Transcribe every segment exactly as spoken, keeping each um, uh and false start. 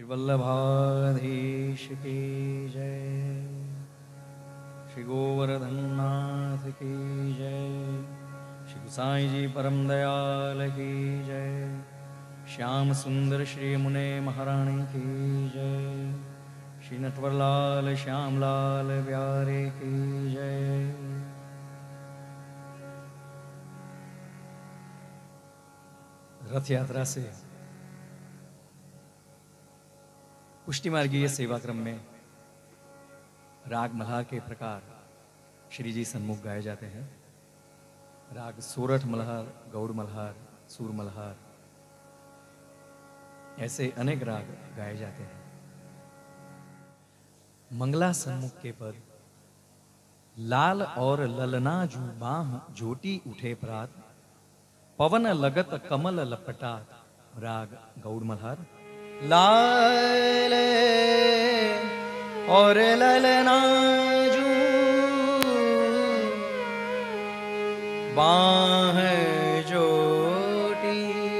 श्री वल्लभाधीश की जय, श्री गोवर्धन नाथ की जय, श्री गुसाई जी परम दयाल की जय, श्याम सुंदर श्री मुने महारानी की जय, श्री नटवरलाल श्यामलाल प्यारे की जय। रथ यात्रा से पुष्टि मार्गीय सेवा क्रम में राग मल्हार के प्रकार श्री जी सन्मुख गाए जाते हैं। राग सोरठ मल्हार, गौड़ मल्हार, सूर मल्हार, ऐसे अनेक राग गाए जाते हैं। मंगला सन्मुख के पद लाल और ललना जू बाह जोटी उठे प्रात, पवन लगत कमल लपटा। राग गौड़ मल्हार। लाल और ललना जू बाह जोटी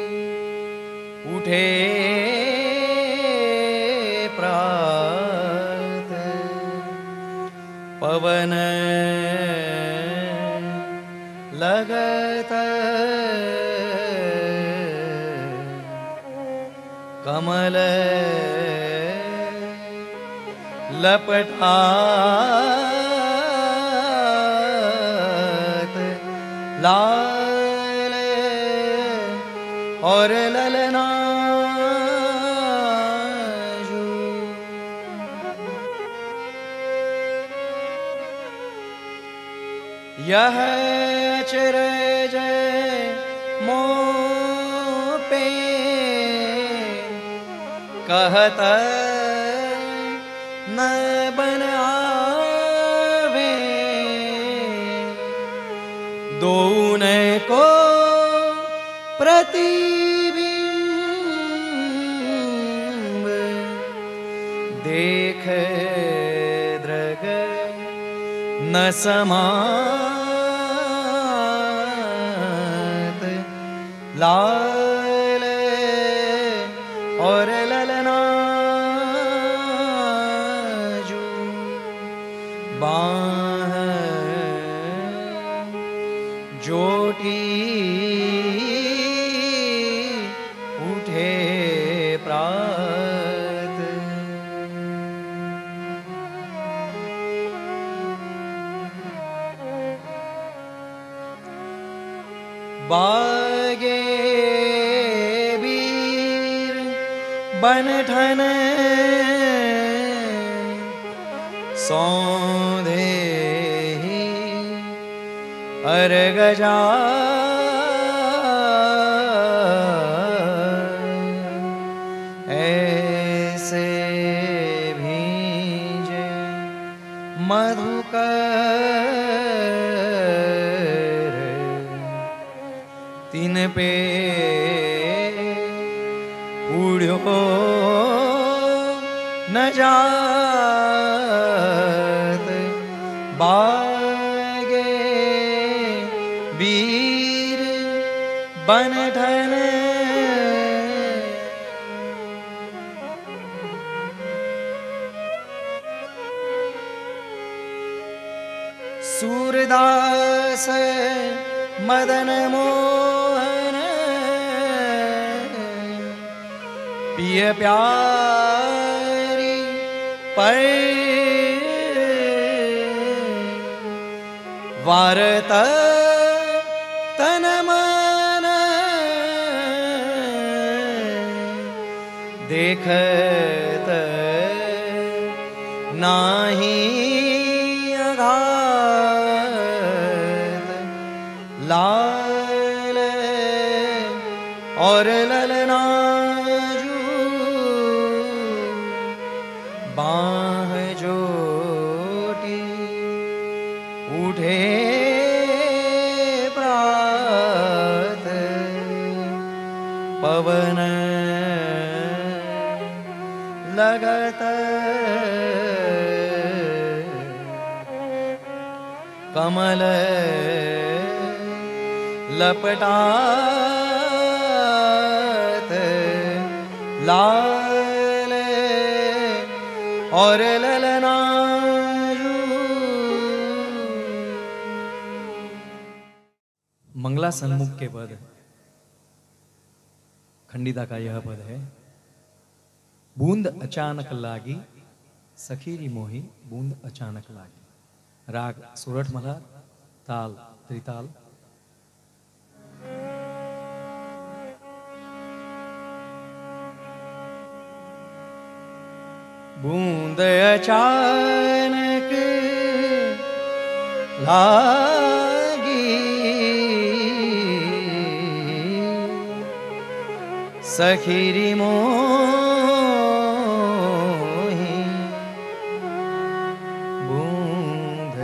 उठे प्रात, पवन लगत कमल लपटात, लाल और ललना जू यह अचरज मोह पे कहत न बन आवे, दोने को प्रतिबिंब देख दृग न समात, लाल और ललना जू बाह जोटी उठे प्रात। बागे वीर बनठन सौंधे अर्घ जा, ऐसे भींजे मधुकर तिन पे उड़ो न जात, बागे वीर बनठन सूरदास मदन मोहन पिय प्यारी पर वारत तन मन देखत नाही अघात, लाल और ललना जू बाह जोटी उठे प्रात, पवन लगत कमल लपटात, लाल और ललना मंगला सन्मुख के पद, खंडिता का यह पद है। बूंद अचानक लागी सखीरी मोही, बूंद अचानक लागी। राग सोरठ मल्हार, ताल त्रिताल। बूंद अचानक लागी सखीरी मोही, बूंद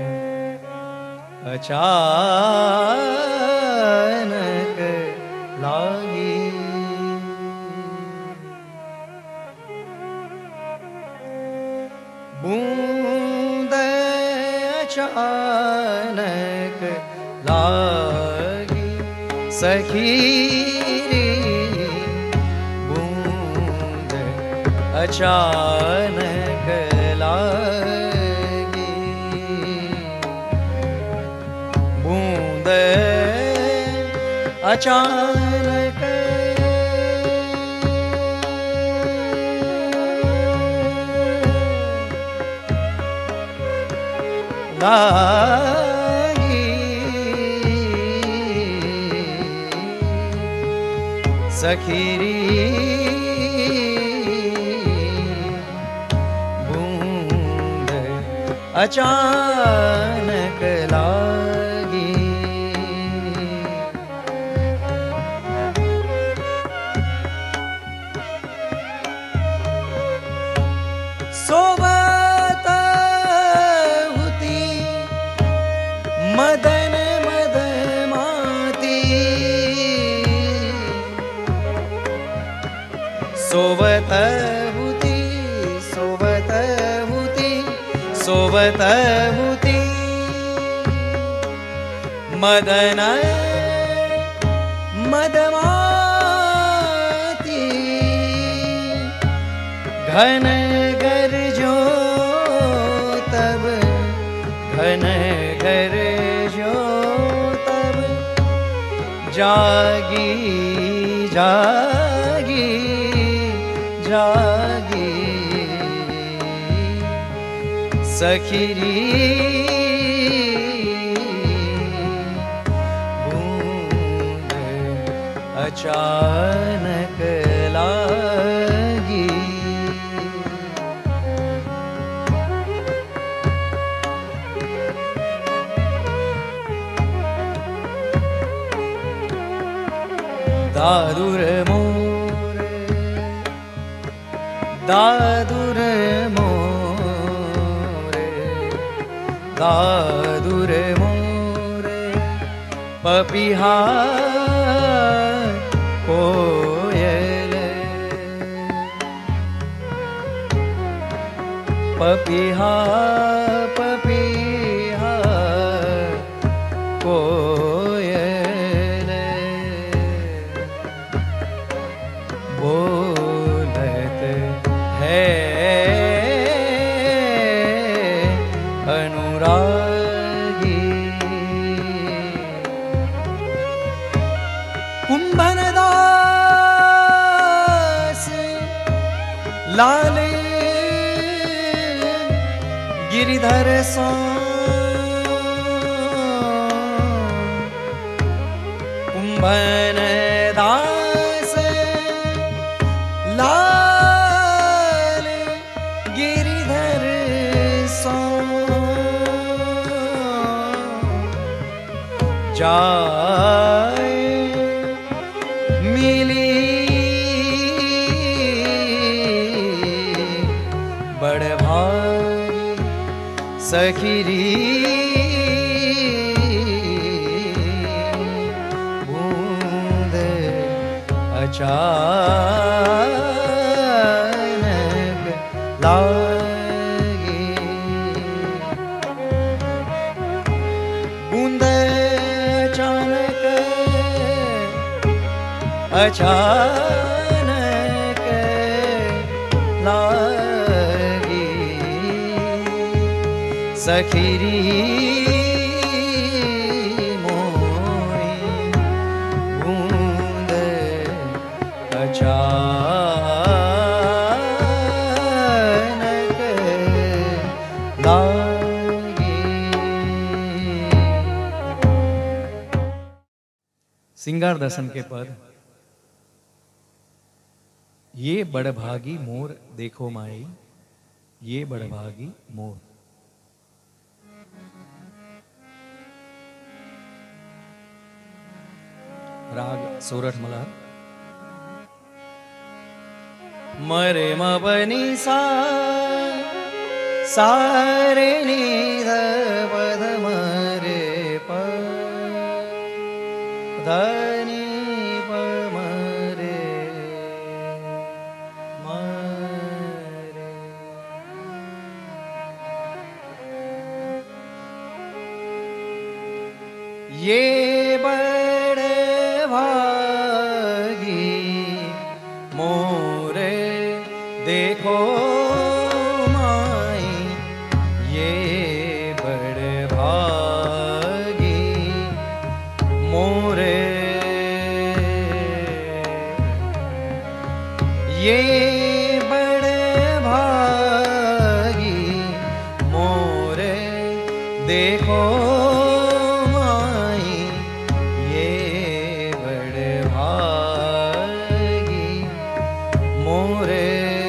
अचानक लागी। बूंद अचानक लागी सखीरी, बूंद अचानक लागी। बूंद अचानक लागी सखीरी, बूंद अचानक लागी। सोबत मदन मद माती, सोवत हुती सोवत हुती सोवत हुती, मदन मद माती। घन गरजो तब, घन गरजो तब, जागी जागी जागी सखीरी, बूंद अचानक लागी। दादुर मोर दादुर मोर दादुर मोर, पपिहा कोयल, पपिहा पपिहा कोयल, बोलत है अनुरागी। कुंभनदास लाल गिरिधर सो, कुंभनदास लाल गिरिधर सो, जाए मिली बड़ भारी सखीरी, बूंद अचानक लागी। बूंद अचानक अचानक लागी सखीरी मोरी बूंद अचानक लागी। सिंगार दर्शन के पद। ये बड़भागी मोर देखो माई, ये बड़भागी मोर। राग सोरठ मल्हार। मरे मबनी सा सारे निध पद मरे प धनी प मरे मरे। ये बड़े भागी मोरे देखो माई, ये बड़े भागी मोरे, ये बड़े भागी मोरे देखो माई, ये बड़े भागी मोरे।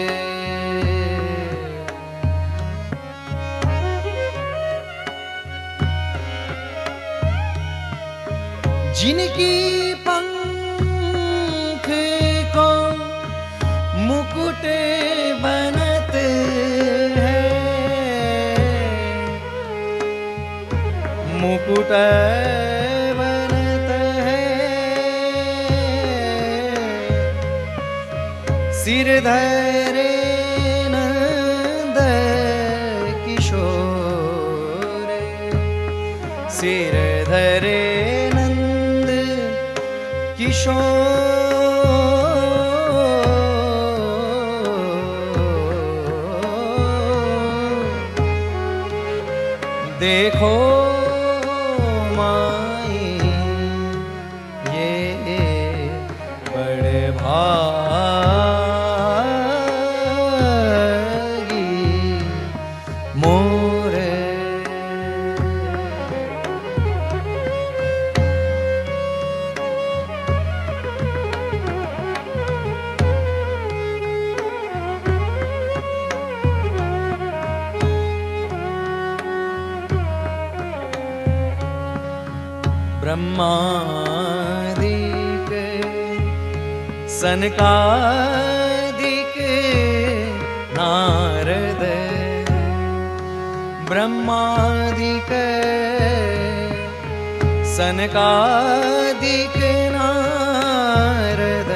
जिनकी पंख को मुकुट बनत है, मुकुट बनत है, सिर धरे नंद किशोर, सिर धरे नंद किशोर। देखो माई, ये बड़े भागी मोरे। ब्रह्मादिक सनकादिक नारद, ब्रह्मादिक सनकादिक नारद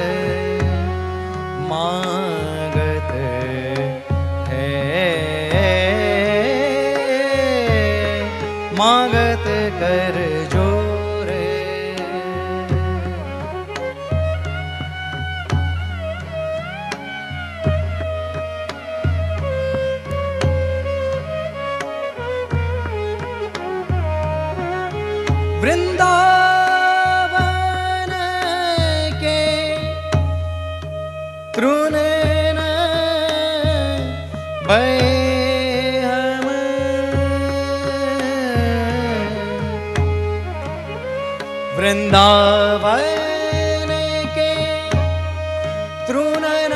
मागत है, मागत कर जोरे। वृंदावन के तृणन भय हम, वृंदावन के तृणन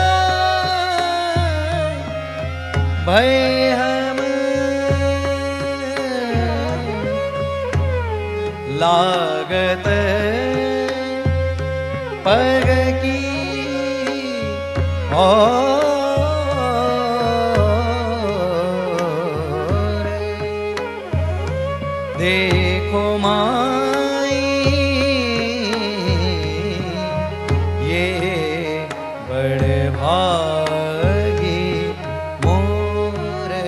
भय हम, लागत पग की और, देखो माई, ये बड़े भागी मोरे।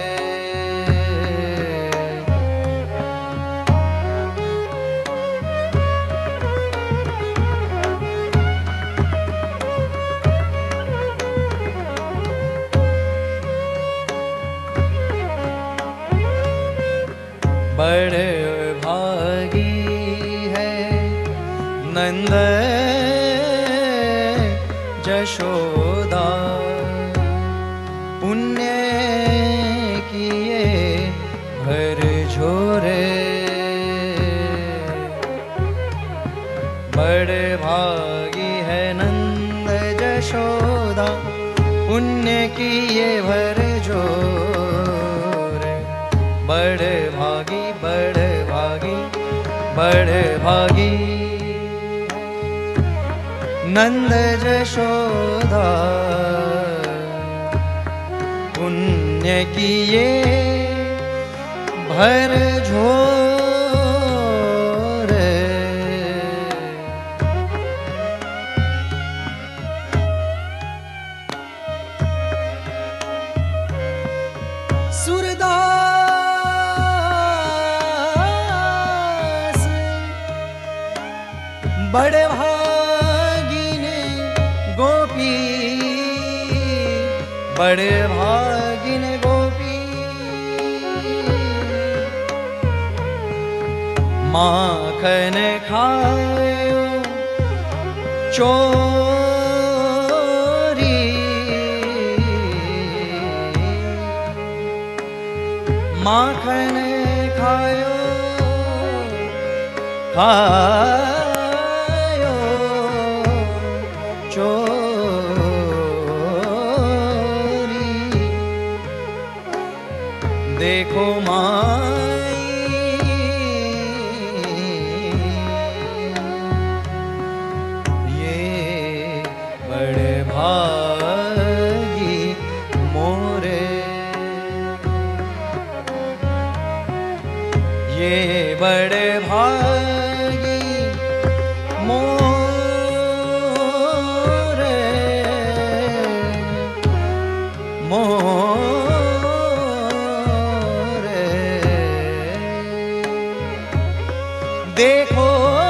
बड़े भागी है नंद जशोदा, पुण्य किए भर झोरे। बड़े भागी है नंद जशोदा, पुण्य किए भर झोरे। बड़े भागी बड़े भागी बड़े भागी नंद जशोदा, पुण्य किए भर झोरे। सूरदास बड़े भागिने गोपी, बड़े भागिने गोपी, माखन खायो चोरी। माखन खायो खायो चोरी। देखो माई ये बड़े भागी मोरे, ये बड़े भागी मोरे, मोरे। देखो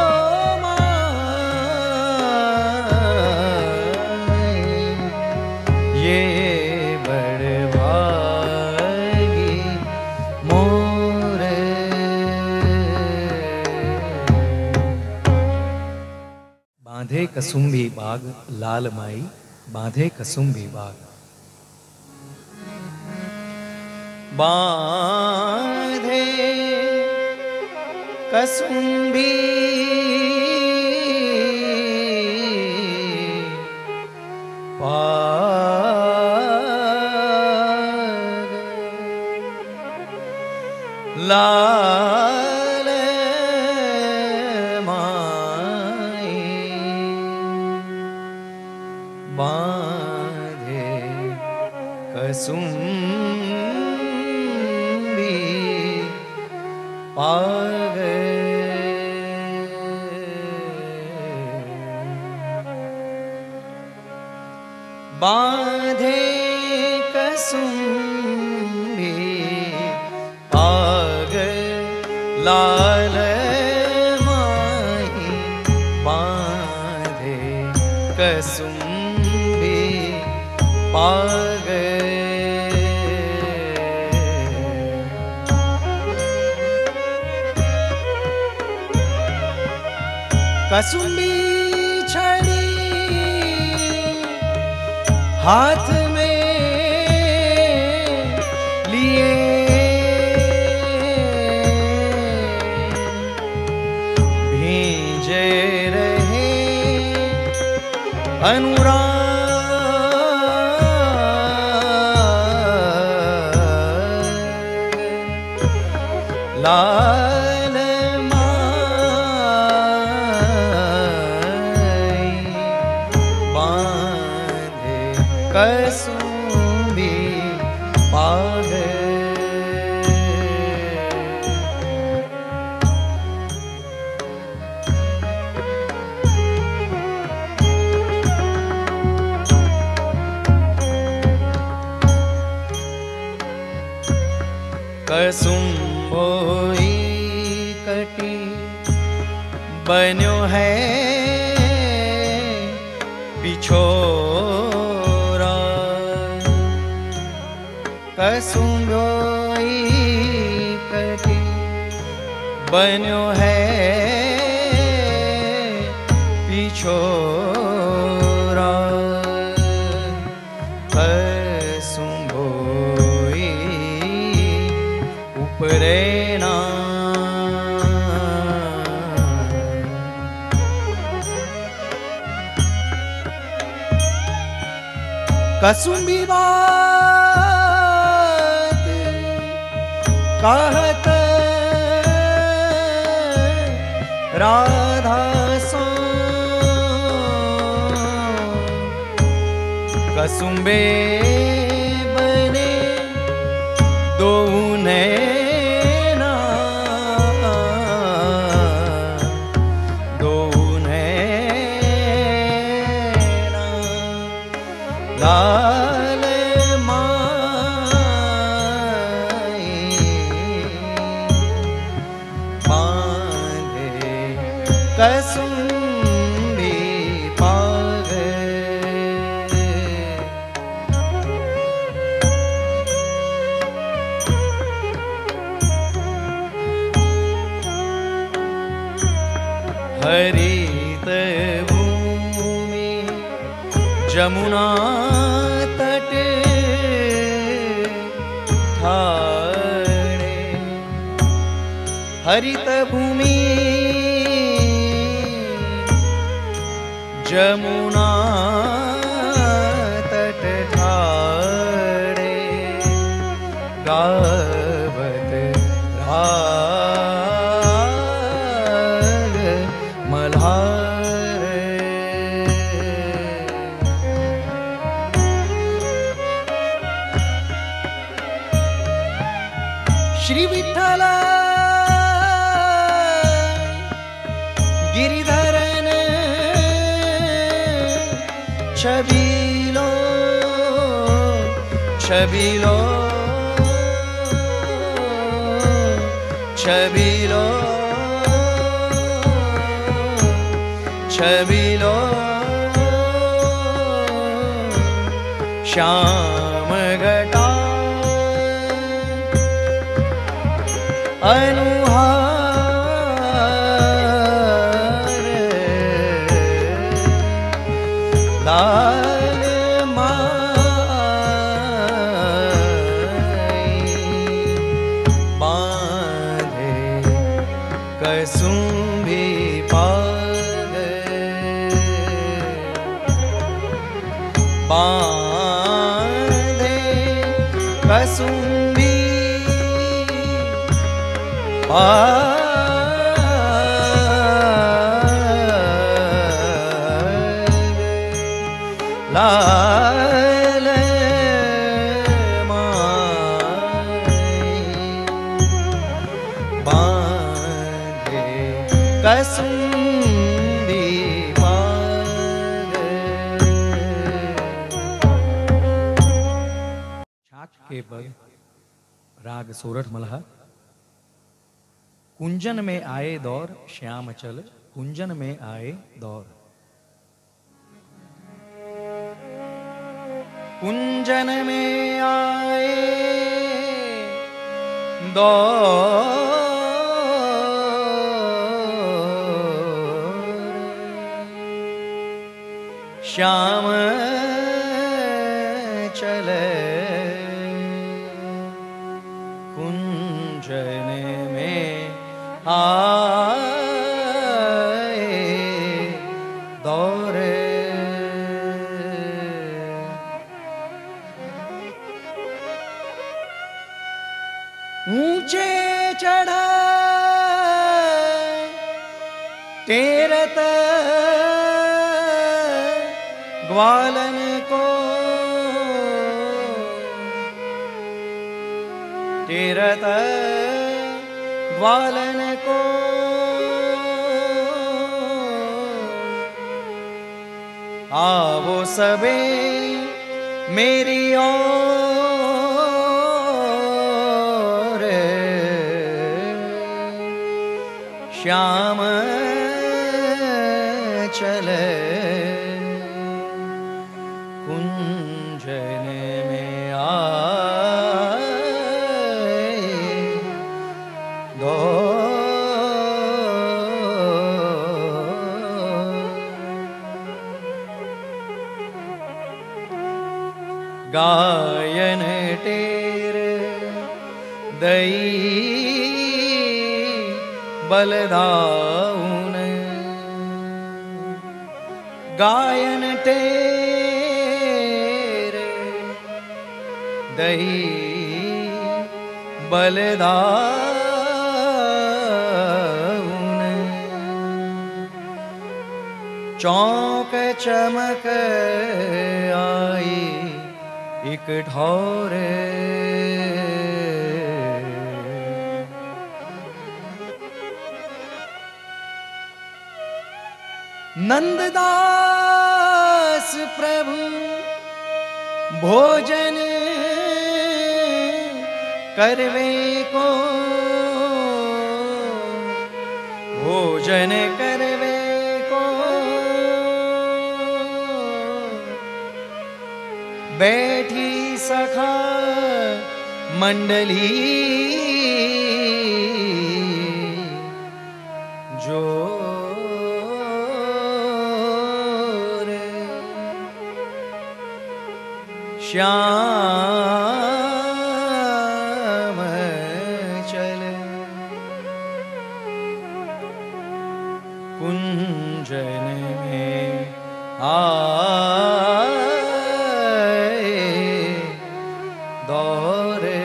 माई ये बड़े भागी मोरे। बांधे कसुम्भी बाग लाल माई, बांधे कसुम्भी बाग। बांधे कसुम्भी बाग लाल माई, बांधे कसुम्भी पाग। बांधे कसुम्भी पाग लाल माई, बांधे कसुम्भी पाग। कसुम्भी छड़ी हाथ में लिए, भींजे रहे अनुराग। लाल माई बांधे कसुम्भी पाग। कसुम्भोई कटी बन्यो है पिछोरा, कसुम्भोई कटी बन्यो है पिछोरा कसुंभोई उपरेना कसुंबी बात कहत राधा सो कसुंबे बने दो नैना दो नैना लाल माई बांधे कसुंबी पाग हरित भूमि जमुना तट ठाणे हरित भूमि जमुना तट ठाणे गावत राग मल्हार श्री विठ्ठल गिरिधरन छबिलो छबिलो छबिलो छबिलो श्याम घटा अनुहार लाल माई बांधे कसुंबी पाग बांधे कसुंबी लाल माई बांधे कसुंबी पाग छाछ के पद राग सोरठ मल्हार कुंजन में आए दौर श्याम चल कुंजन में आए दौर कुंजन में आए दौर श्याम चले कुंजन में आए दौर ऊंचे चढ़ा तेरत ग्वालन को तेरत ग्वालन को आवो सबे मेरी ओर श्याम चले कुंजन में आए दौर गायन टेर दई बलदाउन गायन टेर दई बलदाउन चौक चमक आई एक ठौर नंददास प्रभु भोजन करवे को भोजन करवे को बैठी सखा मंडली जो श्याम चल कुंजन में आए दौरे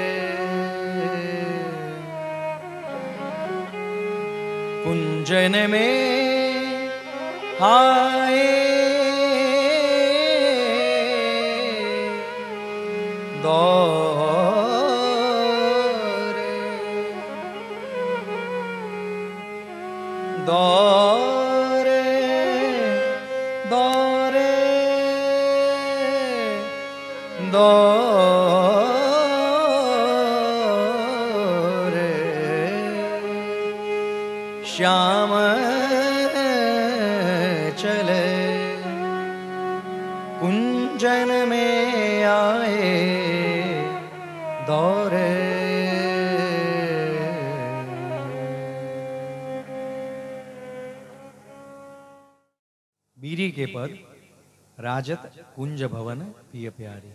कुंजन में आए दौरे दौरे दौरे दौरे श्याम चले कुंजन में आए दौरे बीरी के पद राजत कुंज भवन पिय प्यारी।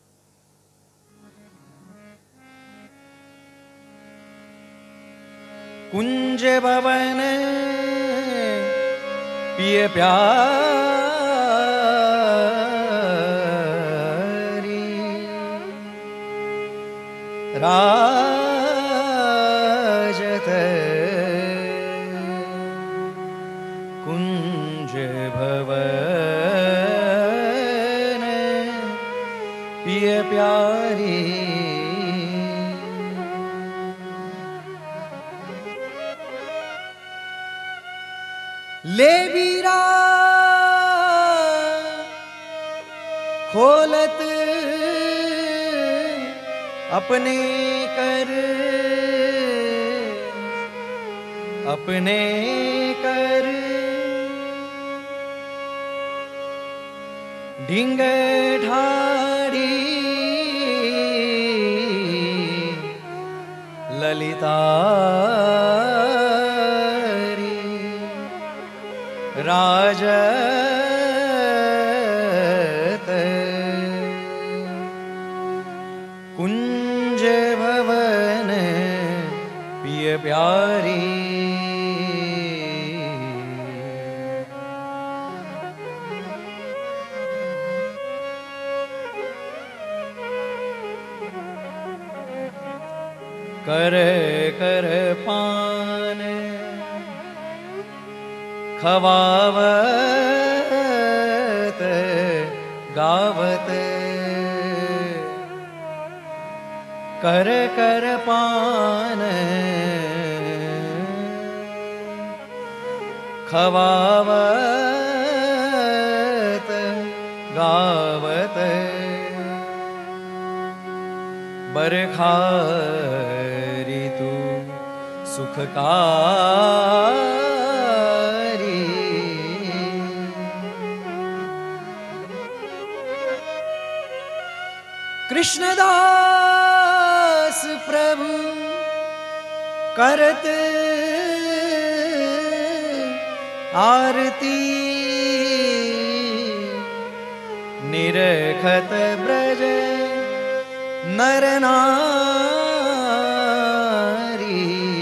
कुंज भवन पिय प्यारी राजत कुंज भवन पिय प्यारी ले बीरा खोलत अपने कर अपने कर ढिंग ढाड़ी ललितारी राजत कुंज भवन पिय प्यारी कर कर पान खवावत गावत कर कर पान खवावत गावत बरखा ऋतु सुखकारी कृष्णदास प्रभु करत आरती निरखत ब्रज नर नारी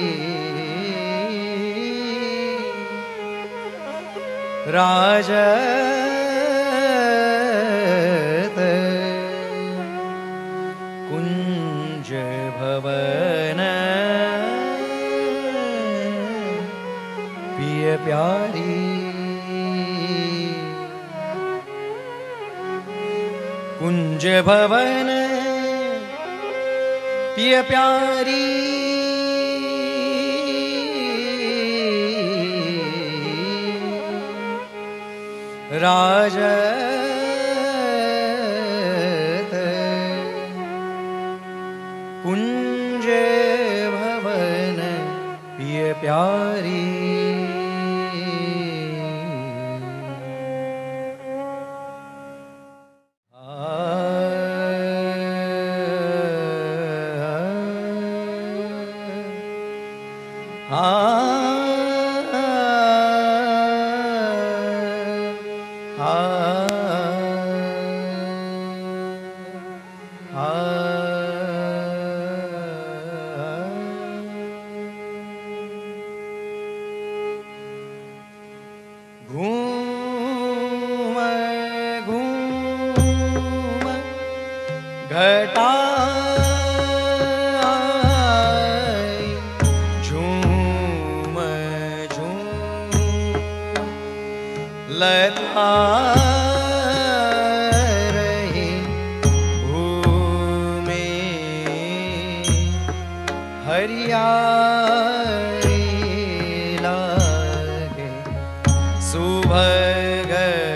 राजत कुंज भवन पिय प्यारी कुंज भवन पिय प्यारी राजत कुंज भवन पिय प्यारी घूम घूम घटा झूम झूम लता रही भूमि हरियाली लागे सुभग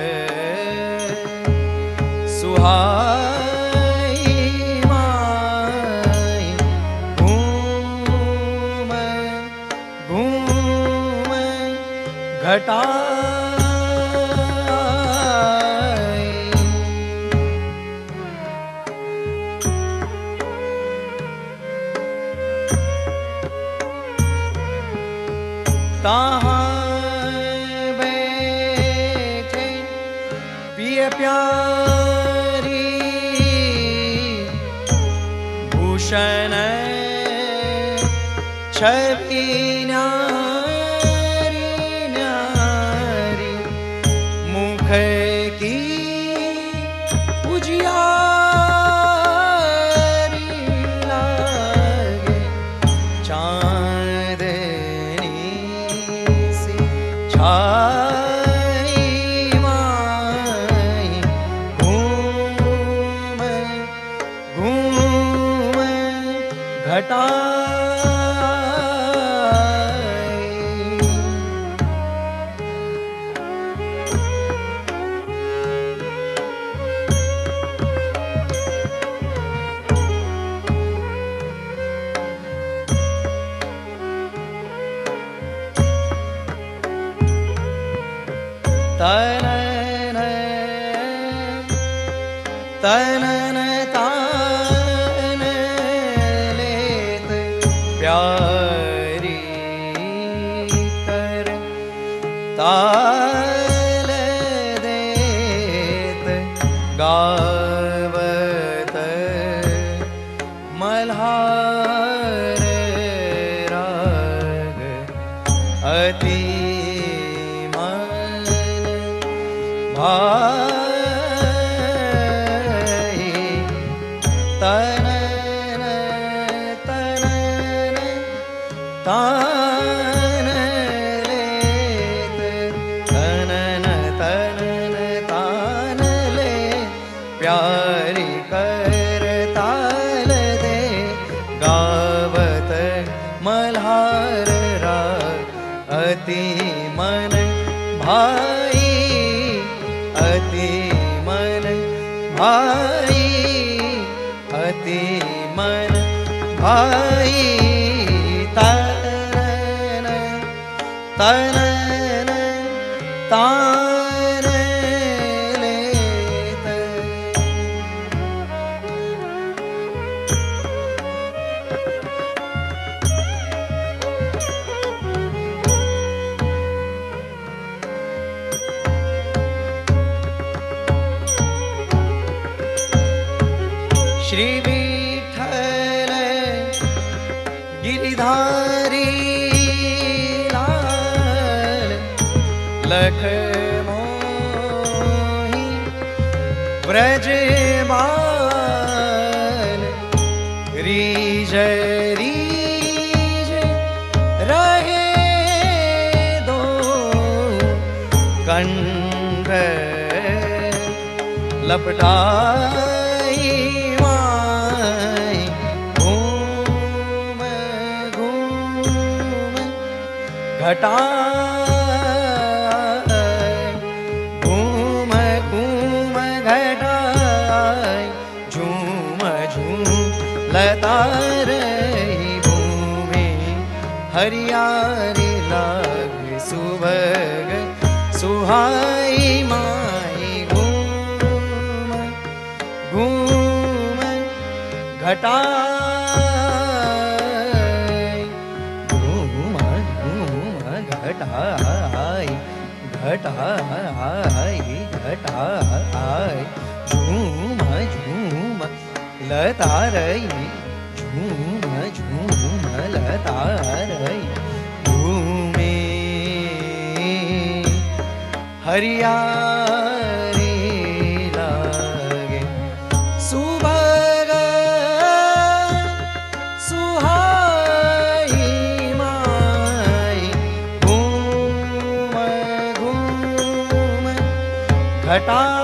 सुहाई माई घूम घूम घटा ताहाँ बैठे पिय प्यारी भूषण छवि न्यारी न्यारी मुख की उजियारी लागे चांदनी से छाई माई घूम घूम घटा तनन तनन तान लेत प्यारी कर ताल देत गावत मल्हार राग अति भाई तनन तनन तान लेत तनन तनन तान ले प्यारी कर ताल दे गावत मल्हार राग अति मन भाई अति मन भाई अति मन भाई तनन तनन तान लेत श्री विठ्ठल खल गिरिधारी लाल लख मोही ब्रज बाल रीज रीज रहे दो कंठ लपटाई माई घूम घूम घटा घूम घूम घटाई झूम झूम लता रही भूमि हरियारी लाग सुभग सुहाई माई घूम घूम घटाई घूम घूम घटाई घटाई घटाई झूम झूम लता रही झूम झूम लता रही घूमे हरियारी लागे सुभग सुहाई माई घूम घूम घटा